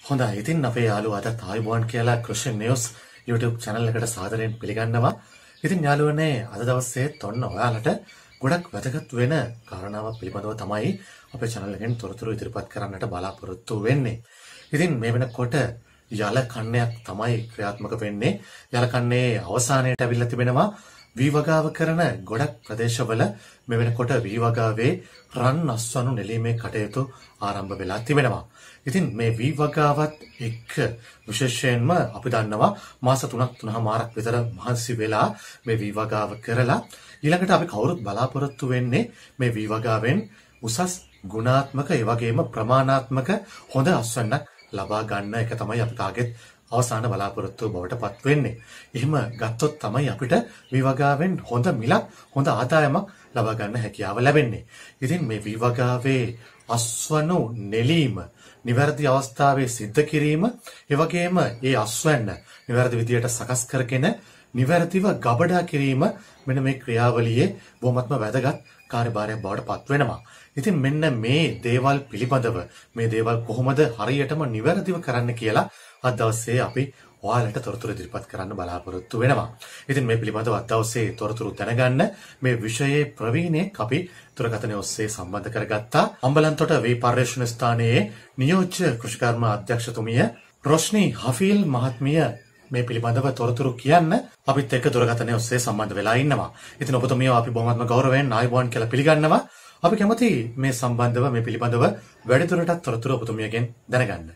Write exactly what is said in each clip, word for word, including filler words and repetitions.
හොඳයි. ඉතින් අපේ යාළුවා අද තායිවාන් කියලා කෘෂි නිවුස් YouTube channel එකට සාදරයෙන් පිළිගන්නවා. ඉතින් යාළුවනේ අද දවසේත් ඔන්න ඔයාලට ගොඩක් වැදගත් වෙන කාරණාවක් පිළිබඳව තමයි අපේ channel එකෙන් තොරතුරු ඉදිරිපත් කරන්නට බලාපොරොත්තු වෙන්නේ. ඉතින් මේ වෙනකොට යල කන්නයක් තමයි ක්‍රියාත්මක වෙන්නේ. යල කන්නේ අවසානයේට අවිල්ලා තිබෙනවා. වීවගාව කරන ගොඩක් ප්‍රදේශවල මේ වෙනකොට වීවගාවේ රන් අස්වනු නෙලීමේ කටයුතු ආරම්භ වෙලා තිබෙනවා. ඉතින් මේ වීවගාවත් එක්ක විශේෂයෙන්ම අපි දන්නවා මාස තුනක් තුනමාරක් විතර මහන්සි වෙලා මේ වීවගාව කරලා ඊළඟට අපි කවුරුත් බලාපොරොත්තු වෙන්නේ මේ වීවගාවෙන් උසස් ගුණාත්මක ඒ වගේම ප්‍රමාණාත්මක හොඳ අස්වැන්නක් ලබා ගන්න එක තමයි අපි කාගෙත් අවසාන බලාපොරොත්තුව බවට පත් වෙන්නේ. එහෙම ගත්තොත් තමයි අපිට වීවගාවෙන් හොඳ මිලක් හොඳ ආදායමක් ලබා ගන්න හැකියාව ලැබෙන්නේ. ඉතින් මේ වීවගාවේ අස්වනු නෙලීම නිවැරදි අවස්ථාවේ සිද්ධ කිරීම ඒ වගේම ඒ අස්වැන්න නිවැරදි විදියට සකස් කරගෙන නිවැරදිව ගබඩා කිරීම මෙන්න මේ ක්‍රියාවලියේ බොහොමත්ම වැදගත් කාර්යභාරයක් බවට පත් වෙනවා. ඉතින් මෙන්න මේ දේවල් පිළිබඳව මේ දේවල් කොහොමද හරියටම නිවැරදිව කරන්න කියලා අද දවසේ අපි ඔයාලට තොරතුරු ඉදිරිපත් කරන්න බලාපොරොත්තු වෙනවා. ඉතින් මේ පිළිබඳව අද දවසේ තොරතුරු දැනගන්න මේ විෂයේ ප්‍රවීණෙක් අපි දුරකථනය ඔස්සේ සම්බන්ධ කරගත්තා. අම්බලන්තොට වේ පර්යේෂණ ස්ථානයේ නියෝජ්‍ය කෘෂිකර්ම අධ්‍යක්ෂතුමිය රොෂ්නි හෆීල් මහත්මිය මේ පිළිබඳව තොරතුරු කියන්න අපිත් එක්ක දුරකථනය ඔස්සේ සම්බන්ධ වෙලා ඉන්නවා. ඉතින් ඔබතුමියව අපි බොහොමත්ම ගෞරවයෙන් ආයුබෝවන් කියලා පිළිගන්නවා. අපි කැමති මේ සම්බන්ධව මේ පිළිබඳව වැඩිදුරටත් තොරතුරු ඔබතුමියගෙන් දැනගන්න.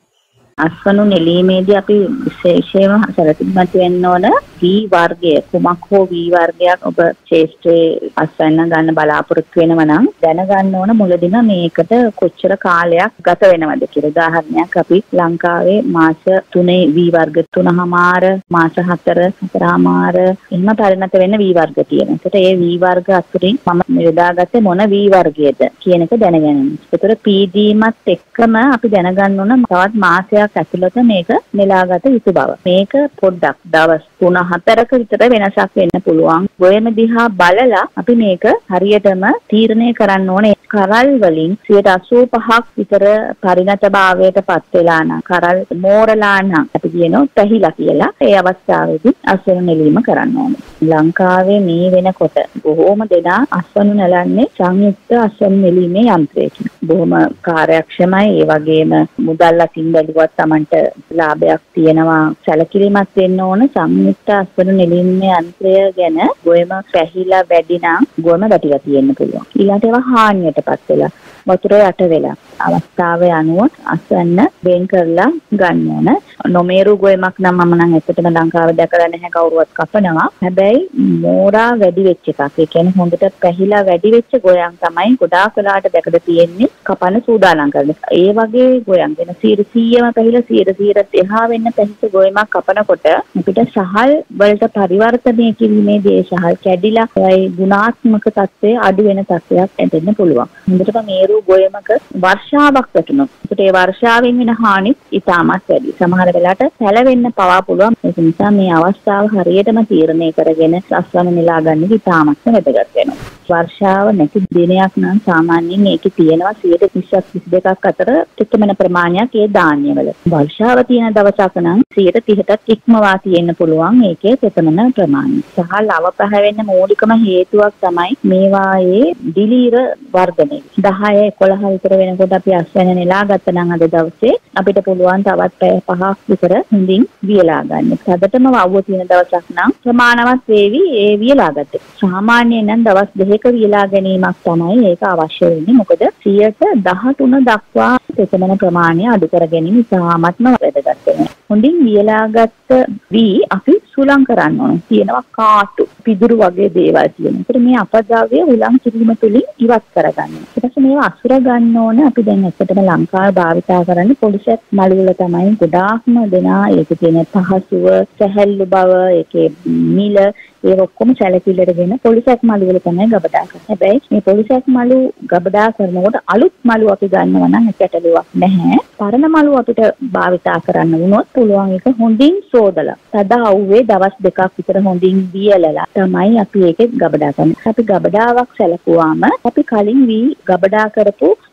අස්වනු නෙලීමේදී අපි විශේෂයෙන්ම සැලකිලිමත් වෙන්න ඕන වී වර්ගය කුමක් හෝ වී වර්ගයක් ඔබ ශේෂ්ත්‍රයේ අස්වැන්න ගන්න බලාපොරොත්තු වෙනවා නම් දැනගන්න ඕන මුලදීම මේකට කොච්චර කාලයක් ගත වෙනවද කියලා. උදාහරණයක් අපි ලංකාවේ මාස තුනේ වී වර්ග තුනමාර මාස හතර හතරමාර එහෙම පරිණත වෙන්න වී වර්ග තියෙනවා. ඒකට ඒ වී වර්ග අතුරින් මම යොදාගත්තේ මොන වී වර්ගයේද කියන එක දැනගන්න. ඒතර පී ඩීමත් එක්කම අපි දැනගන්න ඕන තවත් මාසයක් ඇතුළත මේක නෙලාගත යුතු බව. මේක පොඩ්ඩක් දවස් තුන හතරක විතර වෙනසක් වෙන්න පුළුවන්. ගොයම දිහා බලලා අපි මේක හරියටම තීරණය කරන්න ඕනේ. කරල් වලින් සියයට අසූ පහක් විතර පරිණත භාවයට පත් වෙලා නම් කරල් මෝරලා නම් අපි කියනවා පැහිලා කියලා. ඒ අවස්ථාවේදී අස්වනු නෙලීම කරන්න ඕනේ. ලංකාවේ මේ වෙනකොට බොහෝම දෙනා අස්වනු නෙලන්නේ සංයුක්ත අස්වනු නෙලීමේ යන්ත්‍රයකින්. බොහොම කාර්යක්ෂමයි. ඒ වගේම මුදල් අතින් බැලුවත් Tamanට ලාභයක් තියෙනවා. සැලකිලිමත් වෙන්න ඕන සංයුක්ත අස්වනු නෙලීමේ යන්ත්‍රය ගැන ගොයම පැහිලා වැඩි නම් ගොයම වැටිලා තියෙන්න පුළුවන්. ඊළඟට ඒවා හානියටපත් වෙලා වතුර යට වෙලා අවස්ථාවේ අනුව අස්වැන්න වෙන් කරලා ගන්න ඕන. නොමේරු ගොයමක් නම් මම නම් ඇත්තටම ලංකාවේ දැකලා නැහැ කවුරුවත් කපනවා. හැබැයි මෝරා වැඩි වෙච්ච එකක්. ඒ කියන්නේ හොඳට පැහිලා වැඩි වෙච්ච ගොයම් තමයි ගොඩාක් වෙලාට දැකලා තියෙන්නේ කපන්න සූදානම් කරන්නේ. ඒ වගේ ගොයම් වෙන සීරසීයම පැහිලා සීරසීරත් එහා වෙන්න පැහිච්ච ගොයමක් කපනකොට අපිට සහල් වලට පරිවර්තනය කිරීමේදී ඒ සහල් කැඩිලා ඒ ගුණාත්මක තත්ත්වය අඩු වෙන තත්ත්වයක් එන්න පුළුවන්. හොඳටම මේරු ගොයමක වර්ෂාවක් වැටුණොත් ඒකට ඒ වර්ෂාවෙන් වෙන හානි ඉතාමත් වැඩි. සමහර වෙලාවට සැලවෙන්න පවා පුළුවන්. ඒ නිසා මේ අවස්ථාව හරියටම තීරණය කරගෙන අස්වනු නෙලා ගන්න ඉතාමත් වැදගත් වෙනවා. වර්ෂාව නැති දිනයක් නම් සාමාන්‍යයෙන් මේකේ තියෙනවා සියයට තිස් තිස් දෙකක් අතර තෙතමන ප්‍රමාණයක් ඒ ධාන්‍යවල. වර්ෂාව තියෙන දවසක නම් සියයට තිහටත් ඉක්මවා තියෙන්න පුළුවන් ඒකේ තෙතමන ප්‍රමාණය. සහල් අවපැහැවෙන්න මූලිකම හේතුවක් තමයි මේවායේ දිලීර වර්ධනය. දහය එකොළහ විතර වෙනකොට අපි අස්වැන්න නෙලා ගත්ත නම් අද දවසේ අපිට පුළුවන් තවත් පැය පහක් විතර හොඳින් වියලා ගන්න. සදටම වව්ව තියෙන දවසක් නම් ප්‍රමාණවත් වේවි ඒ වියලා ගත්තේ. සාමාන්‍යයෙන් නම් දවස් දෙකක වියලා ගැනීමක් තමයි ඒක අවශ්‍ය වෙන්නේ. මොකද සියයට දහතුන දක්වා තෙතමන ප්‍රමාණය අඩු කර ගැනීම ඉතාමත්ම වැදගත් වෙනවා. හොඳින් වියලාගත්ත වී අපි සුලං කරන්න ඕන. තියෙනවා කාටු, පිදුරු වගේ දේවල් තියෙනවා. ඒකට මේ අපද්‍රව්‍ය උලං කිරීම තුළින් ඉවත් කරගන්න. ඊට පස්සේ මේවා අසුර ගන්න ඕන. අපි දැන් ඇත්තටම ලංකාවේ භාවිතා කරන්නේ පොලිසෙත් මළු වල තමයි ගොඩාක්ම දෙනා ඒකේ තියෙන පහසුව, සැහැල්ලු බව, ඒකේ මිල ඒ ඔක්කොම සැලකිල්ලටගෙන පොලිසෙක් මළු වල තමයි ගබඩා කරන්නේ. හැබැයි මේ පොලිසෙක් මළු ගබඩා කරනකොට අලුත් මළු අපි ගන්නවා නම් ඇටලුවක් නැහැ. පරණ මළු අපිට භාවිතා කරන්න වුණොත් පුළුවන් ඒක හොඳින් සෝදලා තද අවුවේ දවස් දෙකක් විතර හොඳින් වියලලා තමයි අපි ඒකේ ගබඩා කරන්නේ. අපි ගබඩාවක් සැලකුවාම අපි කලින් වී ගබඩා කරපු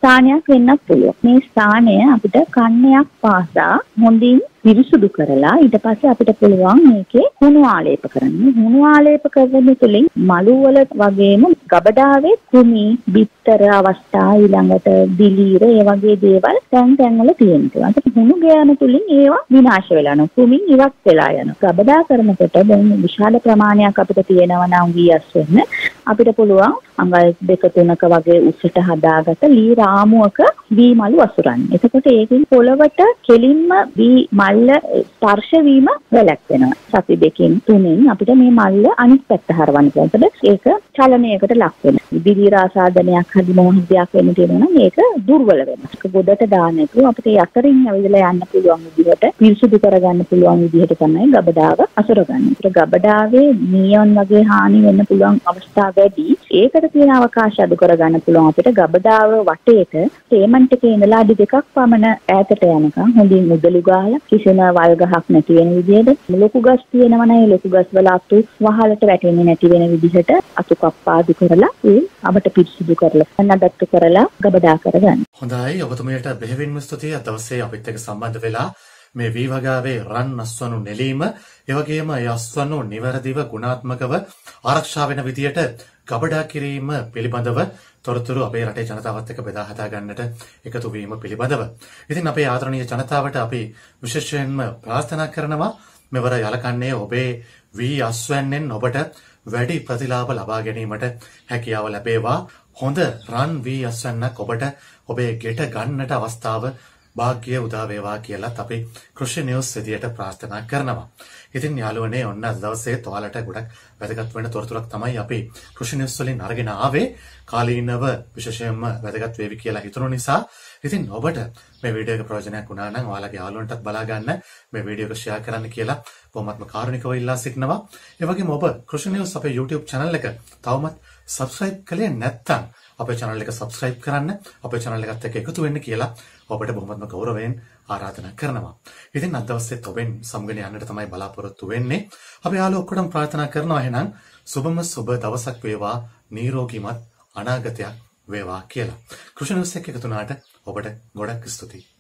ස්ථානයක් වෙන්නත් පුළුවන්. මේ ස්ථානය අපිට කන්නයක් පාසා හොඳින් පිරිසුදු කරලා ඊට පස්සේ අපිට පුළුවන් මේකේ හුණු ආලේප කරන්න. හුණු ආලේප කරන තුලින් මලු වල වගේම ගබඩාවේ කුමි, බිත්තර අවස්ථා ඊළඟට දිලීර ඒ වගේ දේවල් තැන් තැන් වල තියෙනවා. ඒක හුණු ගෑන තුලින් ඒවා විනාශ වෙලා යනවා. කුමින් ඉවත් වෙලා යනවා. ගබඩා කරනකොට දැන් විශාල ප්‍රමාණයක් අපිට තියෙනවා නම් වීයස් වෙන්න අපිට පුළුවන් අඟල් දෙක තුනක වගේ උසට හදාගත ලී රාමුවක වී මලු වසුරන්න. එතකොට ඒකෙන් පොළවට කෙලින්ම වී මල්ල ස්පර්ශ වීම වැළැක්වෙනවා. සති දෙකෙන් තුනෙන් අපිට මේ මල්ල අනිත් පැත්ත හරවන්න පුළුවන්. ඒක චලනයකට ලක් වෙනවා. දිවි ආසාදනයක් හරි මොහොත දෙයක් වෙන්න තියෙනවා නම් ඒක දුර්වල වෙනවා. ඒක ගොඩට දාන්න නැතුව අපිට යතරින් ඇවිදලා යන්න පුළුවන් විදිහට පිරිසුදු කරගන්න පුළුවන් විදිහට තමයි ගබඩාව අසුරගන්නේ. ඒක ගබඩාවේ නියොන් වගේ හානි වෙන්න පුළුවන් අවස්ථා වැඩි. ඒකට තියෙන අවකාශය අඩු කරගන්න පුළුවන් අපිට ගබඩාව වටේට තේමන්ට් එකේ ඉඳලා අඩි දෙකක් පමණ ඈතට යනකම් හොඳින් උදළු ගහලා කිසිම වල් ගහක් නැති වෙන විදිහට ලොකු ගස් තියෙනවා නම් ඒ ලොකු ගස් වල අතු වහලට වැටෙන්නේ නැති වෙන විදිහට අතු කප්පාදු කරලා ඒ අපට පිරිසිදු කරලා නඩත්තු කරලා ගබඩා කරගන්න. හොඳයි ඔබතුමියට බෙහෙවින්ම ස්තුතියි. අද දවසේ අපිත් එක්ක සම්බන්ධ වෙලා මේ වී වගාවේ රන් අස්වනු නෙලීම ඒ වගේම ඒ අස්වනු නිවැරදිව ගුණාත්මකව ආරක්ෂා වෙන විදියට ගබඩා කිරීම පිළිබඳව තොරතුරු අපේ රටේ ජනතාවත් එක්ක බෙදා හදා ගන්නට එකතු වීම පිළිබඳව. ඉතින් අපේ ආදරණීය ජනතාවට අපි විශේෂයෙන්ම ප්‍රාර්ථනා කරනවා මෙවර යලකන්නේ ඔබේ වී අස්වැන්නෙන් ඔබට වැඩි ප්‍රතිලාභ ලබා ගැනීමට හැකියාව ලැබේවා. හොඳ රන් වී අස්වැන්නක් ඔබට ඔබේ ගෙට ගන්නට අවස්ථාව භාග්‍ය උදා වේවා කියලාත් අපි කෘෂි නිවුස් විදියට ප්‍රාර්ථනා කරනවා. ඉතින් යාළුවනේ ඔන්න අද දවසේ ඔයාලට ගොඩක් වැදගත් වෙන තොරතුරක් තමයි අපි කෘෂි නිවුස් වලින් අරගෙන ආවේ. කාලීනව විශේෂයෙන්ම වැදගත් වේවි කියලා හිතුණු නිසා ඉතින් ඔබට මේ වීඩියෝ එක ප්‍රයෝජනයක් වුණා නම් ඔයාලගේ යාළුවන්ටත් බලා ගන්න මේ වීඩියෝ එක ෂෙයා කරන්න කියලා බොහොමත්ම කාරුණිකව ඉල්ලා සිටිනවා. ඒ වගේම ඔබ කෘෂි නිවුස් අපේ YouTube channel එක තවමත් subscribe කළේ නැත්නම් අපේ channel එක subscribe කරන්න, අපේ channel එකත් එක්ක එකතු වෙන්න කියලා ඔබට බොහොමත්ම ගෞරවයෙන් ආරාධනා කරනවා. ඉතින් අද දවසේත් ඔබෙන් සමගන යන්නට තමයි බලාපොරොත්තු වෙන්නේ. අපි යාළුවෝ ඔක්කොටම ප්‍රාර්ථනා කරනවා එහෙනම් සුබම සුබ දවසක් වේවා, නිරෝගීමත් අනාගතයක් වේවා කියලා. කෘෂි නිවුස් එක්ක එකතු වුණාට ඔබට ගොඩක් ස්තුතියි.